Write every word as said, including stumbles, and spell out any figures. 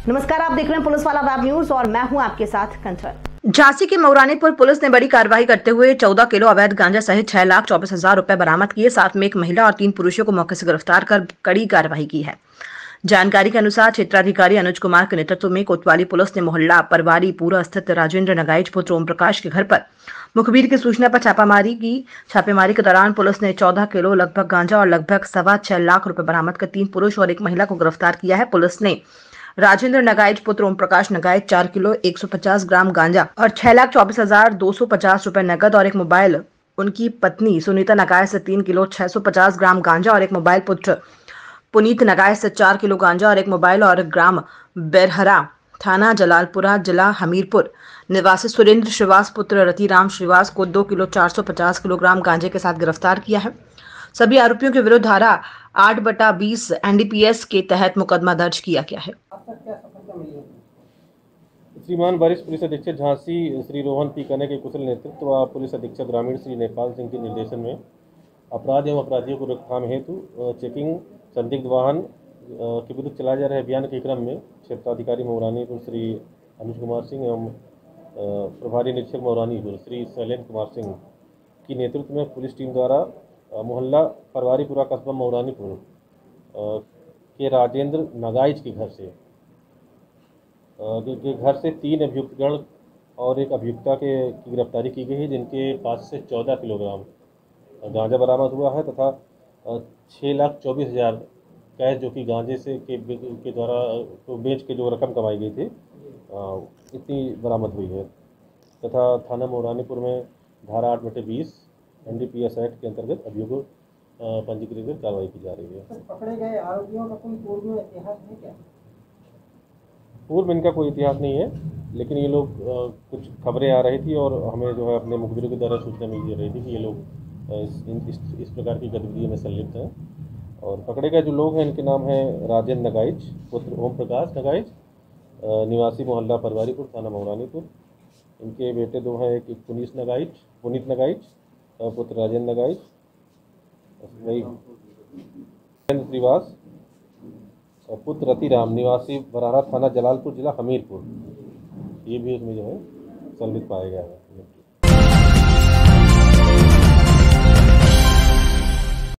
नमस्कार, आप देख रहे हैं पुलिस वाला वेब न्यूज और मैं हूं आपके साथ कंचन। झांसी के मऊरानीपुर पुलिस ने बड़ी कार्रवाई करते हुए चौदह किलो अवैध गांजा सहित छह लाख चौबीस हजार रुपए बरामद किए। साथ में एक महिला और तीन पुरुषों को मौके से गिरफ्तार कर कड़ी कार्रवाई की है। जानकारी के अनुसार क्षेत्राधिकारी अनुज कुमार के नेतृत्व में कोतवाली पुलिस ने मोहल्ला परवारीपुरा स्थित राजेंद्र नगाइच पुत्र ओम प्रकाश के घर पर मुखबिर की सूचना पर छापामारी की। छापेमारी के दौरान पुलिस ने चौदह किलो लगभग गांजा और लगभग सवा छह लाख रुपए बरामद कर तीन पुरुष और एक महिला को गिरफ्तार किया है। पुलिस ने राजेंद्र नगाइच पुत्र ओम प्रकाश नगाइच चार किलो एक सौ पचास ग्राम गांजा और छह लाख चौबीस हजार दो सौ पचास रुपए नकद और एक मोबाइल, उनकी पत्नी सुनीता नगाइच से तीन किलो छह सौ पचास ग्राम गांजा और एक मोबाइल, पुत्र पुनीत नगाइच से चार किलो गांजा और एक मोबाइल और ग्राम बेरहरा थाना जलालपुरा जिला हमीरपुर निवासी सुरेंद्र श्रीवास पुत्र रतिराम श्रीवास को दो किलो चार सौ पचास किलोग्राम गांजे के साथ गिरफ्तार किया है। सभी आरोपियों के विरुद्ध धारा आठ बटा बीस एनडीपीएस के तहत मुकदमा दर्ज किया गया है। श्रीमान वरिष्ठ पुलिस अधीक्षक झांसी श्री रोहन पी कने के कुशल नेतृत्व व पुलिस अधीक्षक ग्रामीण श्री नेपाल सिंह के निर्देशन में अपराध एवं अपराधियों को रोकथाम हेतु चेकिंग संदिग्ध वाहन के विरुद्ध चलाए जा रहे अभियान के क्रम में क्षेत्राधिकारी मऊरानीपुर श्री अनुज कुमार सिंह एवं प्रभारी निरीक्षक मऊरानीपुर श्री शैलेंद्र कुमार सिंह की नेतृत्व में पुलिस टीम द्वारा मोहल्ला परवारीपुरा कस्बा मऊरानीपुर के राजेंद्र नगाइच के घर से के घर से तीन अभियुक्तगण और एक अभियुक्ता के की गिरफ्तारी की गई है, जिनके पास से चौदह किलोग्राम गांजा बरामद हुआ है तथा छः लाख चौबीस हज़ार कैश जो कि गांजे से के, के द्वारा तो बेच के जो रकम कमाई गई थी इतनी बरामद हुई है तथा थाना मऊरानीपुर में धारा आठ बटे बीस N D P S act के अंतर्गत अभियोग पंजीकृत कर कार्रवाई की जा रही है। पकड़े गए आरोपियों का कोई पूर्व में इतिहास है क्या? पूर्व इनका कोई इतिहास नहीं है, लेकिन ये लोग कुछ खबरें आ रही थी और हमें जो है अपने मुखबिरों के द्वारा सूचना मिल रही थी कि ये लोग इस, इस, इस प्रकार की गतिविधियों में संलिप्त हैं। और पकड़े गए जो लोग हैं इनके नाम हैं राजेंद्र नगाइच पुत्र ओम प्रकाश नगाइच निवासी मोहल्ला परवारीपुर थाना मऊरानीपुर। इनके बेटे दो हैं, एक पुनीत नगाइच पुनीत नगाइच पुत्र राजेंद्र नगाइच, वही श्रीवास और पुत्र रतिराम निवासी बरारा थाना जलालपुर जिला हमीरपुर, ये भी इसमें जो है संलिप्त पाया गया है।